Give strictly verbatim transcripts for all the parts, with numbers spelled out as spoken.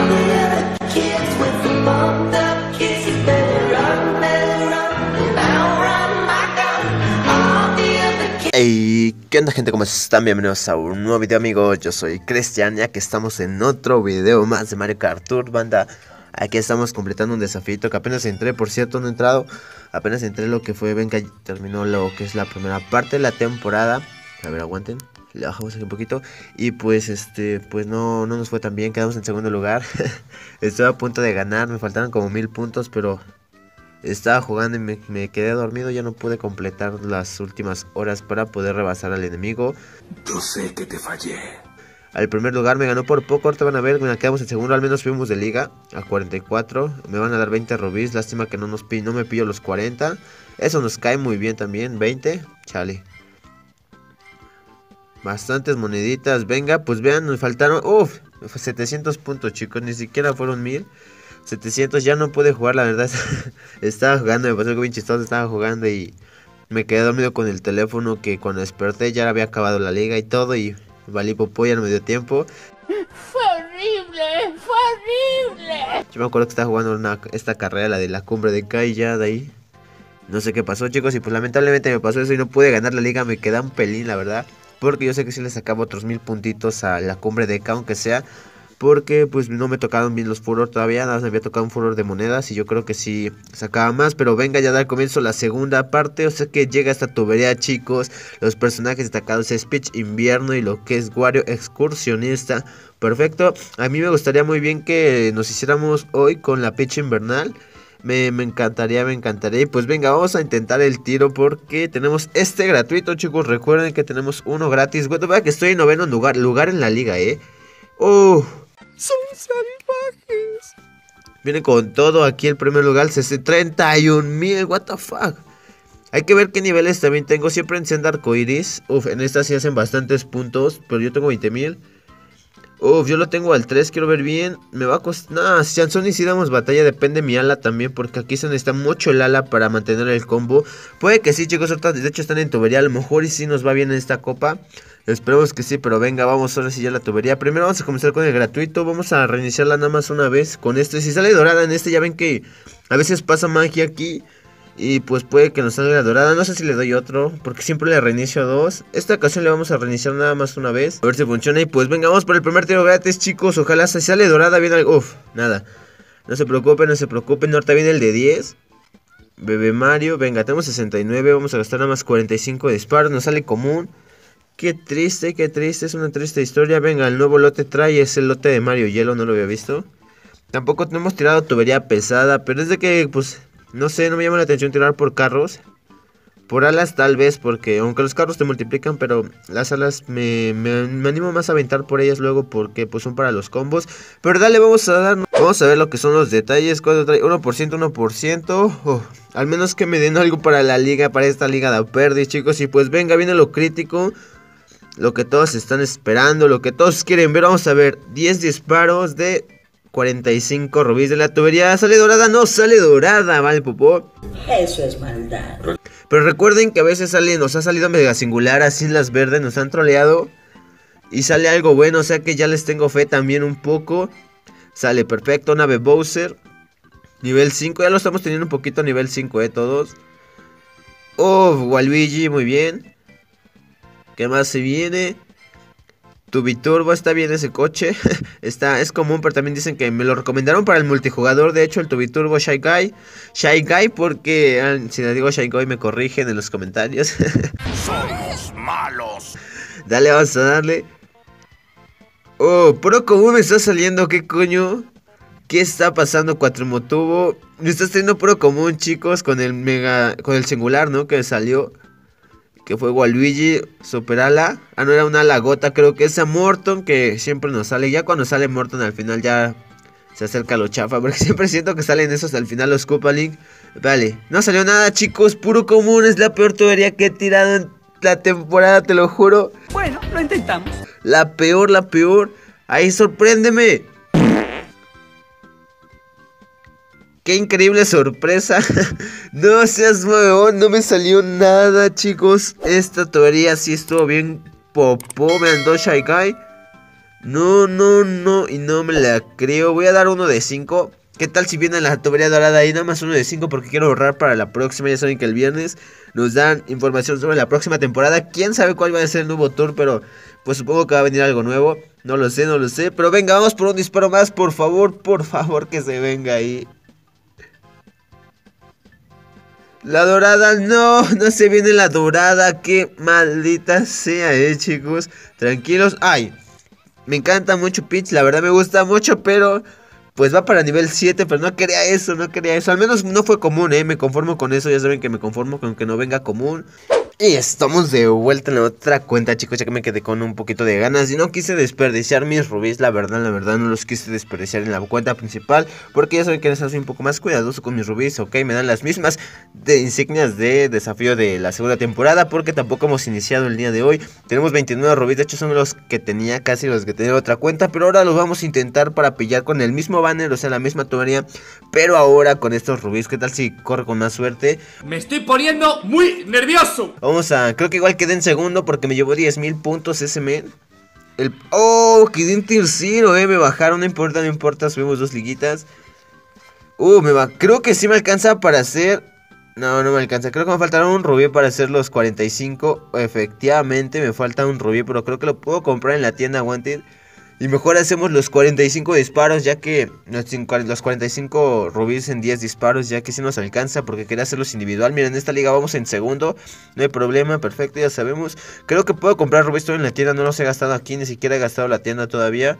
Hey, ¿qué onda, gente? ¿Cómo están? Bienvenidos a un nuevo video, amigos. Yo soy Cristian, ya que estamos en otro video más de Mario Kart Tour, banda. Aquí estamos completando un desafío que apenas entré, por cierto, no he entrado. Apenas entré lo que fue, ven que terminó lo que es la primera parte de la temporada. A ver, aguanten, le bajamos aquí un poquito. Y pues, este, pues no, no nos fue tan bien, quedamos en segundo lugar. Estoy a punto de ganar, me faltaron como mil puntos, pero... estaba jugando y me, me quedé dormido, ya no pude completar las últimas horas para poder rebasar al enemigo. Yo sé que te fallé. Al primer lugar me ganó por poco, ahorita van a ver, me quedamos en segundo, al menos fuimos de liga a cuarenta y cuatro. Me van a dar veinte rubíes, lástima que no, nos, no me pillo los cuarenta. Eso nos cae muy bien también, veinte, chale. Bastantes moneditas, venga, pues vean, nos faltaron, uff, setecientos puntos, chicos, ni siquiera fueron mil. setecientos, ya no pude jugar, la verdad. Estaba jugando, me pasó algo bien chistoso, estaba jugando y me quedé dormido con el teléfono, que cuando desperté ya había acabado la liga y todo y valí popó, ya no me dio tiempo. Fue horrible, fue horrible. Yo me acuerdo que estaba jugando una, esta carrera, la de la cumbre de Kai, ya de ahí. No sé qué pasó, chicos, y pues lamentablemente me pasó eso y no pude ganar la liga, me queda un pelín, la verdad. Porque yo sé que si le sacaba otros mil puntitos a la cumbre de Kai, aunque sea... porque pues no me tocaron bien los furor todavía, nada más me había tocado un furor de monedas y yo creo que sí sacaba más, pero venga, ya da comienzo la segunda parte, o sea que llega esta tubería, chicos. Los personajes destacados es Peach Invierno y lo que es Wario Excursionista, perfecto. A mí me gustaría muy bien que nos hiciéramos hoy con la Peach Invernal. Me, me encantaría, me encantaría. Y pues venga, vamos a intentar el tiro porque tenemos este gratuito, chicos. Recuerden que tenemos uno gratis. Bueno, vea que estoy en noveno lugar, lugar en la liga, eh. ¡Oh! ¡Son salvajes! Viene con todo aquí el primer lugar, treinta y un mil, what the fuck. Hay que ver qué niveles también tengo, siempre en senda arcoiris. Uf, en esta sí hacen bastantes puntos, pero yo tengo veinte mil. Uf, yo lo tengo al tres, quiero ver bien. Me va a costar... Nah, si Sansón y si damos batalla, depende mi ala también, porque aquí se necesita mucho el ala para mantener el combo. Puede que sí, chicos, ahorita de hecho están en tubería, a lo mejor y sí nos va bien en esta copa. Esperemos que sí, pero venga, vamos ahora sí ya la tubería. Primero vamos a comenzar con el gratuito, vamos a reiniciarla nada más una vez con este. Si sale dorada en este, ya ven que a veces pasa magia aquí y pues puede que nos salga dorada. No sé si le doy otro, porque siempre le reinicio dos. Esta ocasión le vamos a reiniciar nada más una vez, a ver si funciona. Y pues venga, vamos por el primer tiro gratis, chicos. Ojalá si sale dorada viene algo. Uf, nada, no se preocupen, no se preocupen. Ahorita viene el de diez. Bebé Mario, venga, tenemos sesenta y nueve, vamos a gastar nada más cuarenta y cinco de disparos. Nos sale común. Qué triste, qué triste, es una triste historia. Venga, el nuevo lote trae, es el lote de Mario Hielo, no lo había visto. Tampoco tenemos tirado tubería pesada, pero es de que, pues, no sé, no me llama la atención tirar por carros. Por alas tal vez, porque aunque los carros te multiplican, pero las alas me, me, me animo más a aventar por ellas luego, porque pues son para los combos. Pero dale, vamos a dar, vamos a ver lo que son los detalles. ¿Cuánto trae? uno por ciento, uno por ciento. Oh, al menos que me den algo para la liga, para esta liga de Aperdi, chicos. Y pues venga, viene lo crítico. Lo que todos están esperando, lo que todos quieren ver. Vamos a ver, diez disparos de cuarenta y cinco rubíes de la tubería. ¿Sale dorada? No, sale dorada, vale, popó. Eso es maldad. Pero recuerden que a veces salen, nos ha salido mega singular, así las verdes, nos han troleado. Y sale algo bueno, o sea que ya les tengo fe también un poco. Sale perfecto, nave Bowser. Nivel cinco, ya lo estamos teniendo un poquito a nivel cinco, eh, todos. Oh, Waluigi, muy bien. ¿Qué más se viene? Tubiturbo, está bien ese coche. Está, es común, pero también dicen que me lo recomendaron para el multijugador. De hecho, el Tubiturbo Shy Guy. Shy Guy porque, si le digo Shy Guy me corrigen en los comentarios. Somos malos. Dale, vamos a darle. Oh, Pro común me está saliendo, ¿qué coño? ¿Qué está pasando, Cuatrimotubo? Me estás teniendo Pro común, chicos, con el mega, con el singular, ¿no? Que salió. Que fue Waluigi, Super Ala. Ah, no, era una lagota, creo que es a Morton, que siempre nos sale. Ya cuando sale Morton al final ya se acerca lo chafa, porque siempre siento que salen esos al final los Koopa Link. Vale, no salió nada, chicos, puro común. Es la peor tubería que he tirado en la temporada, te lo juro. Bueno, lo intentamos. La peor, la peor. Ahí, sorpréndeme. ¡Qué increíble sorpresa! No seas huevón, no me salió nada, chicos. Esta tubería sí estuvo bien popó. Me andó Shy Guy. No, no, no, y no me la creo. Voy a dar uno de cinco. ¿Qué tal si viene la tubería dorada ahí? Nada más uno de cinco porque quiero ahorrar para la próxima. Ya saben que el viernes nos dan información sobre la próxima temporada. Quién sabe cuál va a ser el nuevo tour, pero pues supongo que va a venir algo nuevo. No lo sé, no lo sé. Pero venga, vamos por un disparo más. Por favor, por favor, que se venga ahí. La dorada, no, no se viene la dorada. Qué maldita sea, eh, chicos. Tranquilos. Ay, me encanta mucho Peach, la verdad me gusta mucho, pero pues va para nivel siete, pero no quería eso, no quería eso. Al menos no fue común, eh, me conformo con eso, ya saben que me conformo con que no venga común. Y estamos de vuelta en la otra cuenta, chicos, ya que me quedé con un poquito de ganas y no quise desperdiciar mis rubíes, la verdad, la verdad no los quise desperdiciar en la cuenta principal, porque ya saben que soy un poco más cuidadoso con mis rubíes, ok, me dan las mismas de insignias de desafío de la segunda temporada, porque tampoco hemos iniciado el día de hoy. Tenemos veintinueve rubíes, de hecho son los que tenía, casi los que tenía en otra cuenta, pero ahora los vamos a intentar para pillar con el mismo banner, o sea, la misma tubería, pero ahora con estos rubíes. ¿Qué tal si corre con más suerte? Me estoy poniendo muy nervioso. Vamos a, creo que igual quedé en segundo porque me llevó diez mil puntos ese men. El, oh, quedé en tercero, eh, me bajaron, no importa, no importa, subimos dos liguitas. Uh, me va, creo que sí me alcanza para hacer, no, no me alcanza, creo que me faltará un rubí para hacer los cuarenta y cinco. Efectivamente me falta un rubí, pero creo que lo puedo comprar en la tienda Wanted. Y mejor hacemos los cuarenta y cinco disparos, ya que los cuarenta y cinco rubíes en diez disparos, ya que sí nos alcanza, porque quería hacerlos individual. Miren, en esta liga vamos en segundo, no hay problema, perfecto, ya sabemos. Creo que puedo comprar rubíes todo en la tienda, no los he gastado aquí, ni siquiera he gastado la tienda todavía.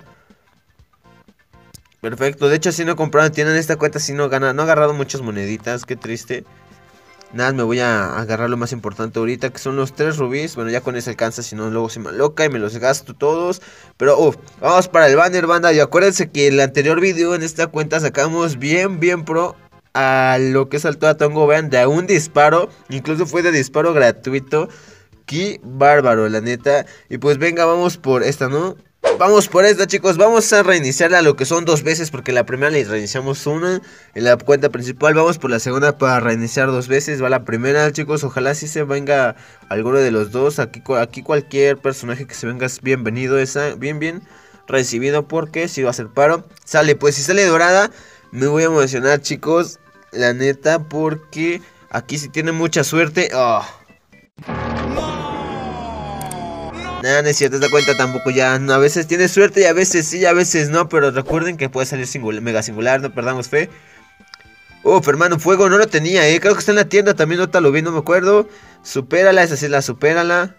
Perfecto, de hecho si no he comprado en tienda en esta cuenta, si no gana, no he agarrado muchas moneditas, qué triste. Nada, me voy a agarrar lo más importante ahorita, que son los tres rubíes. Bueno, ya con eso alcanza, si no luego se me loca y me los gasto todos. Pero, uff, vamos para el banner, banda. Y acuérdense que en el anterior video en esta cuenta sacamos bien, bien pro a lo que saltó a Tongo, vean, de a un disparo. Incluso fue de disparo gratuito. Qué bárbaro, la neta. Y pues venga, vamos por esta, ¿no? Vamos por esta, chicos, vamos a reiniciarla lo que son dos veces, porque la primera le reiniciamos una en la cuenta principal. Vamos por la segunda para reiniciar dos veces. Va la primera, chicos, ojalá si se venga alguno de los dos. Aquí, aquí cualquier personaje que se venga es bienvenido, esa, bien, bien recibido, porque si va a ser paro. Sale, pues si sale dorada, me voy a emocionar, chicos, la neta, porque aquí sí tiene mucha suerte. Oh. Nada, no es cierto, esta cuenta tampoco ya, no, a veces tiene suerte y a veces sí, a veces no, pero recuerden que puede salir singular, mega singular, no perdamos fe. Uf, hermano, fuego no lo tenía, eh, creo que está en la tienda, también no te lo vi, no me acuerdo. Supérala, esa sí la supérala.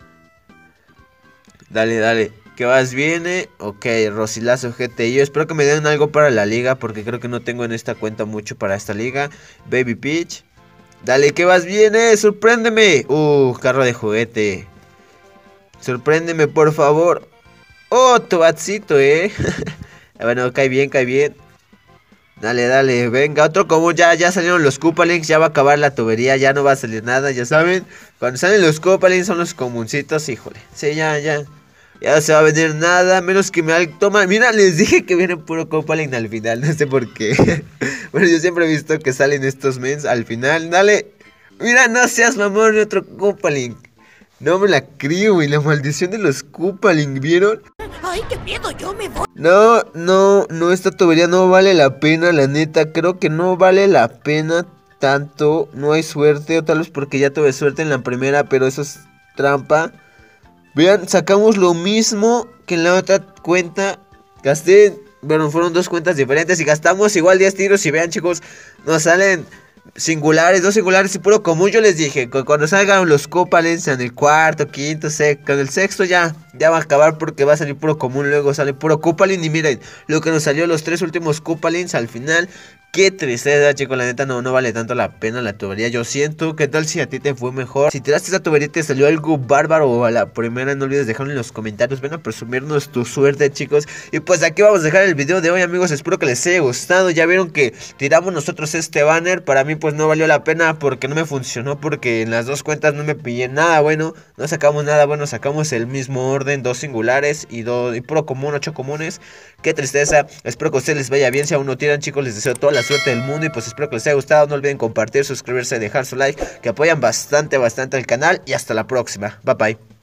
Dale, dale, ¿qué más viene? Ok, Rosilazo G T. Yo espero que me den algo para la liga, porque creo que no tengo en esta cuenta mucho para esta liga. Baby Peach. Dale, ¿qué más viene? Sorpréndeme. Uh, carro de juguete. Sorpréndeme, por favor. Oh, Tobatcito, eh. Bueno, cae bien, cae bien. Dale, dale, venga, otro común. Ya, ya salieron los Koopalings. Ya va a acabar la tubería, ya no va a salir nada, ya saben. Cuando salen los Koopalings son los comuncitos, híjole. Sí, ya, ya. Ya no se va a vender nada, menos que me toman. Mira, les dije que viene puro Koopaling al final, no sé por qué. Bueno, yo siempre he visto que salen estos mens al final. Dale. Mira, no seas mamón, otro Koopaling. No me la creo, y la maldición de los Koopaling, ¿vieron? Ay, qué miedo, yo me voy. No, no, no, esta tubería no vale la pena, la neta. Creo que no vale la pena tanto. No hay suerte, o tal vez porque ya tuve suerte en la primera, pero eso es trampa. Vean, sacamos lo mismo que en la otra cuenta. Gasté, bueno, fueron dos cuentas diferentes y gastamos igual diez tiros. Y vean, chicos, nos salen singulares, dos singulares y puro común. Yo les dije, cuando salgan los Koopalings en el cuarto, quinto, sexto, con el sexto ya, ya va a acabar porque va a salir puro común. Luego sale puro Koopaling y miren, lo que nos salió los tres últimos Koopalings al final. Qué tristeza, chicos, la neta no, no vale tanto la pena la tubería. Yo siento, ¿qué tal si a ti te fue mejor? Si tiraste esa tubería y te salió algo bárbaro o a la primera, no olvides dejarlo en los comentarios. Ven a presumirnos tu suerte, chicos. Y pues aquí vamos a dejar el video de hoy, amigos. Espero que les haya gustado. Ya vieron que tiramos nosotros este banner. Para mí pues no valió la pena porque no me funcionó, porque en las dos cuentas no me pillé nada bueno. No sacamos nada bueno, sacamos el mismo orden, dos singulares y, dos, y puro común, ocho comunes. Qué tristeza. Espero que a ustedes les vaya bien. Si aún no tiran, chicos, les deseo toda la suerte del mundo. Y pues espero que les haya gustado. No olviden compartir, suscribirse, dejar su like, que apoyan bastante, bastante al canal. Y hasta la próxima. Bye bye.